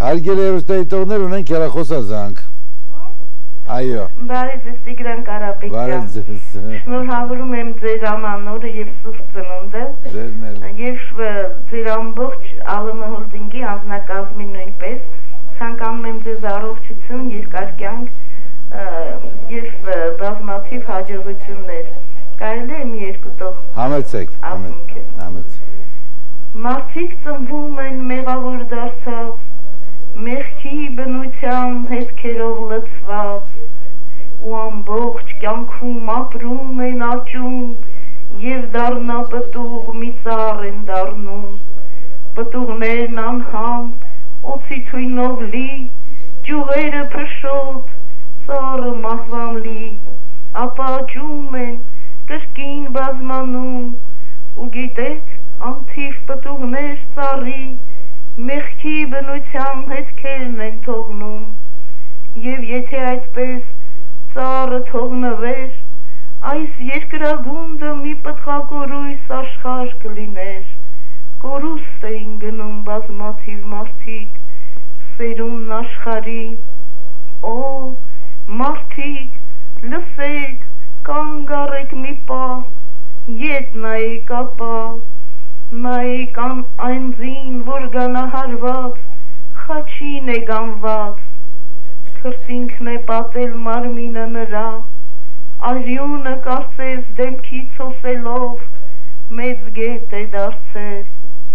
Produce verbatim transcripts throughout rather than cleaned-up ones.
Հարգելի հեռուստաիտողներ ունեն քերախոսազանգ։ Այո։ Բարև ձեզ Տիգրան Կարապետյան։ Բարև ձեզ։ Շնորհավորում եմ ձեր ամանորը եւ սուրբ ծնունդը։ Ձերն էլ։ Եվ ձեր ամբողջ ԱԼՄ հոլդինգի անձնակազմին նույնպես ցանկանում եմ ձեզ առողջություն, երկար կյանք եւ բազմաթիվ հաջողություններ։ Կարելի է մի երկու տող։ Համեցեք, համեցեք։ Մարդիկ ծնվում են մեղավոր դարձած, մեղքի բնությամբ հետքերով լցված, ու ամբողջ կյանքում ապրում են աճում եւ դառնապտուղ մի ծառ են դառնում, պտուղներն անհամ, օծի թույնով լի, ճյուղերը փշոտ, ծառը մահվան լի, ապա աճում են, կրկին բազմանում, ու գիտեք, անթիվ պտուղներ ծառի, մեղքի բնության հետքերն են թողնում, եւ եթե այդպես ծառը թողնվեր, այս երկրագունդը մի պտղակորույս աշխարհ կլիներ, կորուստ էին գնում բազմաթիվ մարդիկ, սերուն աշխարհի, օ, մարդիկ, լսեք, կանգ առեք մի պահ, ետ նայեք ապա, նայեք այն ձին, որ գանահարված, խաչին է գանված, քրտինքն է պատել մարմինը նրա, արյունը կարծես դեմքից հոսելով, մեծ գետ է դարձել,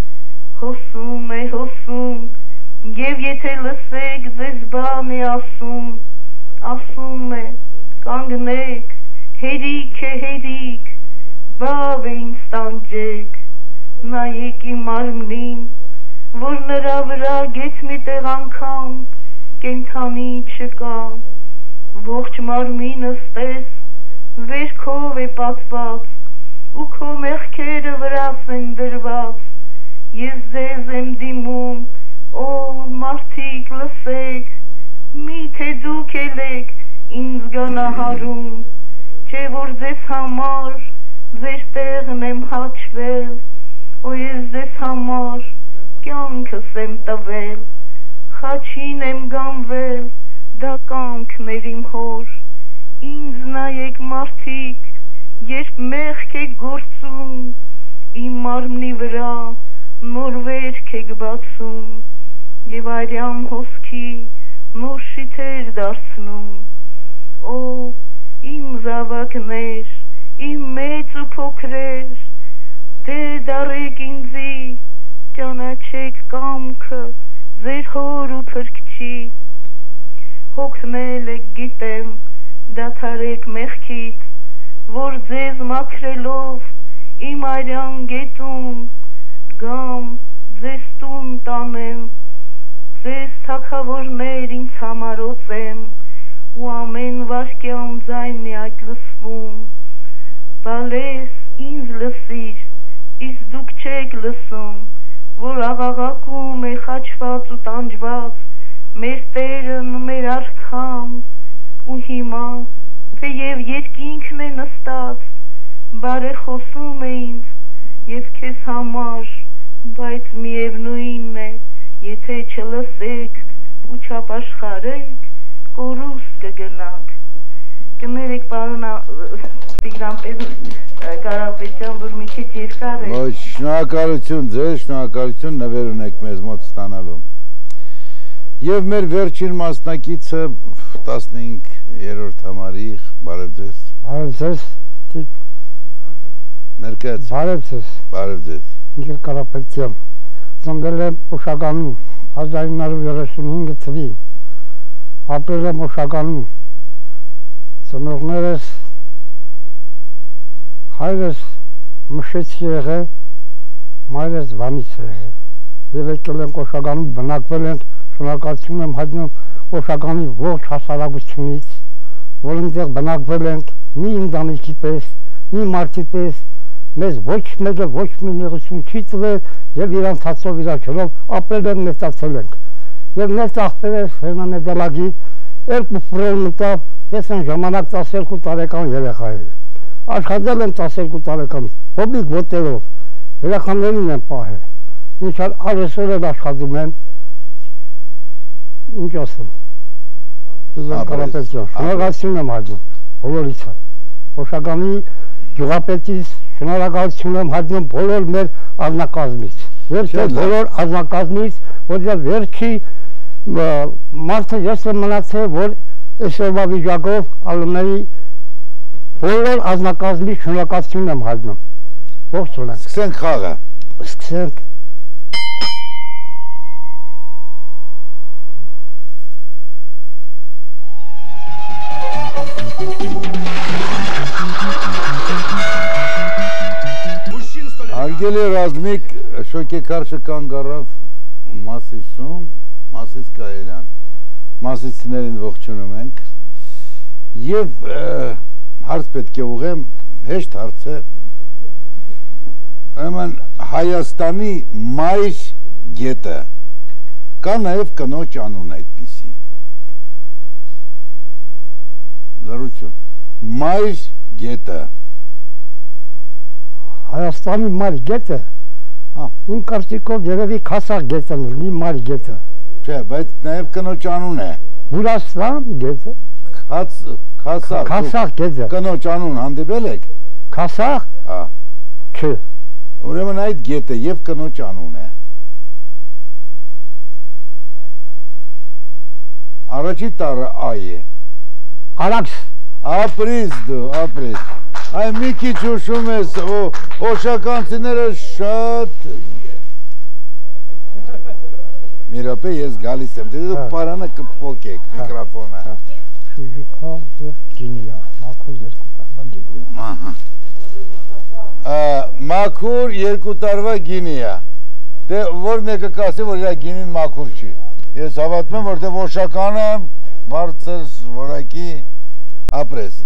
հոսում է, հոսում, եւ եթե լսեք ձեզ բան է ասում, ասում է, կանգնեք, հերիք է հերիք, բավ է ինձ տանջեք, նայեք իմ մարմնին, որ նրա վրա գեթ մի տեղ անգամ կենթանի չկա, ողջ մարմինս տես, վերքով է պատված, ու քո մեղքերը վրաս են դրված, ես ձեզ եմ դիմում, օ, մարդիկ լսեք, միթե դուք ելեք ինձ գանահարում, չէ որ ձեզ համար ձեր տեղն եմ հաչվել, ու ես ձեզ համար կյանքս եմ տվել, խաչին եմ գանվել, դա կամքն էր իմ հոր, ինձ նայեք մարդիկ, երբ մեղք եք գործում, իմ մարմնի վրա նոր վերք եք բացում, եւ արյան հոսքի նոր շիթեր դարձնում, օ, իմ զավակներ, իմ մեծ ու փոքրեր, դե դարեք ինձի, ճանաչեք կամքը, ձեր հոր ու փրկչի, հոգնել եք գիտեմ, դադարեք մեղքից, որ ձեզ մաքրելով, իմ արյան գետում, գամ, ձեզ տուն տանեմ, ձեզ թագավորներ ինձ համարոծեմ, ու ամեն վարկյան ձայնի այդ լսվում, բալես ինձ լսիր, իսկ դուք չեք լսում, որ աղաղակում է խաչված ու տանջված, մեր Տերն ու մեր արքան, ու հիմա, թեև երկինքն է նստած, բարեխոսում է ինձ, եւ քեզ համար, բայց միևնույնն է, եթե չլսեք ու չապաշխարեք, կորուստ կգնաք, կներեք պարոն Տիգրան Կարապետյան, որ մի քիչ երկար է։ Ոչ, շնորհակալություն ձեզ, շնորհակալություն նվեր ունեք մեզ մոտ ստանալու։ Եվ մեր վերջին մասնակիցը տասնհինգերորդ համարի, բարև ձեզ։ Բարև ձեզ։ Ներկայացեք։ Բարև ձեզ։ Բարև ձեզ։ Ինձ Կարապետյան։ Ծնվել եմ Օշականում հազար ինը հարյուր երեսունհինգ թվականին։ Ապրել եմ Օշականում։ Ծնողներս հայրս Մշեցի եղել, մայրս Վանից եղել։ Եվ եկել ենք Օշականում, բնակվել ենք, շնորհակալություն եմ հայտնում Օշականի ողջ հասարակությունից, որ այնտեղ բնակվել ենք մի ընտանիքի պես, մի մարդի պես, մեզ ոչ մեկը ոչ մի նեղություն չի տվել եւ իր ընթացով իրաչելով ապրել ենք, մեծացել ենք։ Եվ մեր աղբերս Ֆերնանդելագի երկու ֆրոն մտավ, ես այն ժամանակ տասներկու տարեկան երեխա էի։ Աշխատել եմ տասներկու տարեկան, հոբիկ ոտերով, երեխաներին եմ պահել, մինչև այսօր էլ աշխատում եմ, ինչ ասեմ։ Սուզան Կարապետյան, շնորհակալություն եմ հայտնում բոլորից։ Օշականի գյուղապետից շնորհակալություն եմ հայտնում բոլոր մեր ազնագազմից։ Եվ բոլոր ազնագազմից, որտեղ վերջի մարդը ես եմ մնացել, որ այսօրվա վիճակով ալումների բոլոր ազնագազմի շնորհակալություն եմ հայտնում։ Ողջույն։ Սկսենք խաղը։ Սկսենք։ Արգելի ռազմիկ շոկեկարշը կանգ առավ Մասիսում, Մասիս Կայելյան, Մասիսցիներին ողջունում ենք և հարց պետք է ուղեմ, հեշտ հարց է, ուրեմն Հայաստանի մայր գետը, կա նաև կնոջ անուն այդպիսի, լրություն, մայր գետը, Հայաստանի մայր գետը, իմ կարծիքով երևի Քասախ գետն ունի մայր գետը։ Չէ, բայց նաև կնոջ անուն է։ Վուրաստան գետը։ Քասախ։ Քասախ գետը։ Կնոջ անուն հանդիպել եք։ Քասախ։ Հա։ Չէ։ Ուրեմն այդ գետը եւ կնոջ անուն է։ Առաջի տառը այ է։ Արաքս։ Ապրիզ դու, ապրիզ։ Այ մի քիչ ուշում ես, օշականցիները շատ մի րոպե ես գալիս եմ, դե դու պարանը կփոկեք միկրոֆոնը։ Շուժուխա եւ գինիա, մաքուր երկու տարվա գինիա։ Ահա։ Մաքուր երկու տարվա գինիա։ Դե որ մեկը կասի, որ իր գինին մաքուր չի։ Ես հավատում եմ, որտեղ օշականը բարձր որակի ապրես։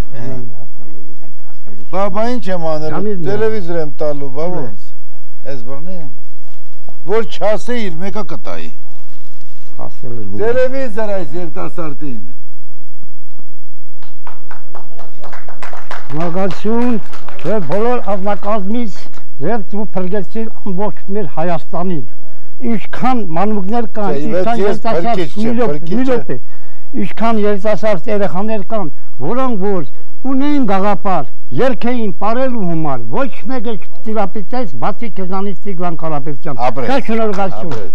Բա բա ինչ եմ անելու, տելևիզոր եմ տալու, բա ոնց, ես բռնի եմ, որ չասե իր մեկը կտայի, տելևիզոր այս երիտասարդին։ Շնորհակալություն եւ բոլոր ազնագազմից եւ դու փրկեցիր ամբողջ մեր Հայաստանին, ինչքան մանուկներ կան, ինչքան երիտասարդ, ինչքան երիտասարդ երեխաներ կան, որոնք որ ունեին գաղափար, երգեին պարելու համար, ոչ մեկը չտիրապետեց, բացի քեզանից Տիգրան Կարապետյան։ Շատ շնորհակալություն։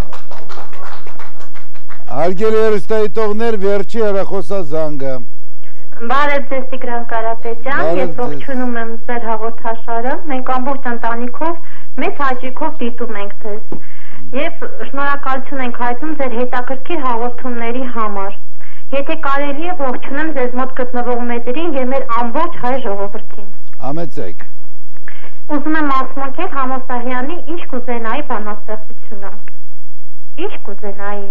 Հարգելի հեռուստադիտողներ, վերջի հեռախոսազանգը։ Բարև ձեզ Տիգրան Կարապետյան, ես ողջունում եմ ձեր հաղորդաշարը, մենք ամբողջ ընտանիքով մեծ հաճույքով դիտում ենք ձեզ եւ շնորհակալություն ենք հայտնում ձեր հետաքրքիր հաղորդումների համար։ Եթե կարելի է ողջունեմ ձեզ մոտ գտնվող մեծերին եւ մեր ամբողջ հայ ժողովրդին։ Համեցեք։ Ուզում եմ ասմունքել Համոսահյանի ինչ կուզենայի բանաստեղծությունը։ Ինչ կուզենայի։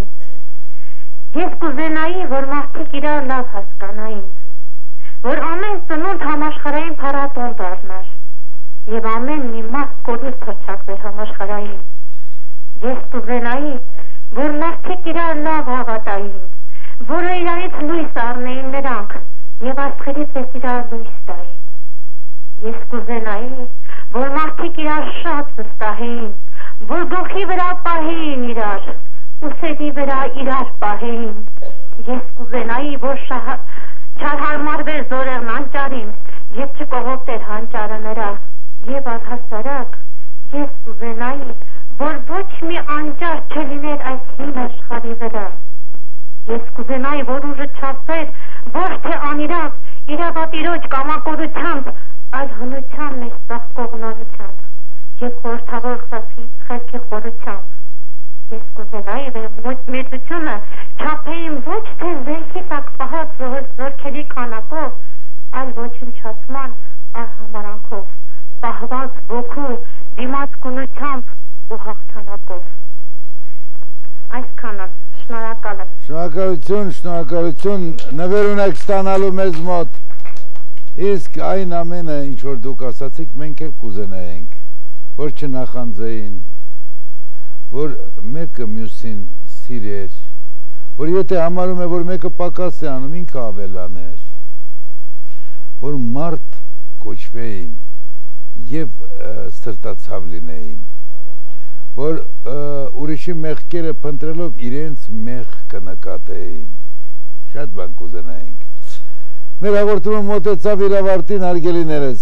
Ես կուզենայի, որ մարդիկ իրար լավ հասկանային, որ ամեն ծնունդ համաշխարհային փառատոն դառնար եւ ամեն մի մարդ կորուս փրկվեր համաշխարհային։ Ես կուզենայի, որ մարդիկ իրար լավ հավատային, որը իրարից լույս առնեին նրանք և աստղերի պես իրար լույս տային։ Ես կուզենայի, որ մարդիկ իրար շատ վստահեին, որ գլխի վրա պահեին իրար, ուսերի վրա իրար պահեին։ Ես կուզենայի, որ չարհարմարվեր զորեղն անճարին և չկողոպտեր հանճարը նրա, և առհասարակ ես կուզենայի, որ ոչ մի անճար չլիներ այս հին աշխարհի վրա։ Ես կուզենայի, որ ուժը չասեր, ոչ թե անիրավ, իրավատիրոջ կամակորությամբ, այլ հնության մեջ ծաղկողնալությամբ և խորհրդավոր խելքի խորությամբ։ Ես կուզենայի, որ մեծությունը չափեին ոչ թե զենքի տակ պահած զորքերի քանակով, այլ ոչնչացման արհամարանքով, պահված ոգու, դիմացկունությամբ ու հաղթանակով։ Այսքանը, շնորհակալ եմ։ Շնորհակալություն, շնորհակալություն, նվեր ունեք ստանալու մեզ մոտ։ Իսկ այն ամենը, ինչ որ դուք ասացիք, մենք էլ կուզենայինք, որ չնախանձեին, որ մեկը մյուսին սիրեր, որ եթե համարում է, որ մեկը պակաս է անում, ինքը ավելաներ, որ մարդ կոչվեին և սրտացավ լինեին, որ ուրիշի մեղքերը փնտրելով իրենց մեղքը նկատեին։ Շատ բան կուզենայինք։ Մեր հաղորդումը մոտեցավ իր ավարտին, հարգելիներս։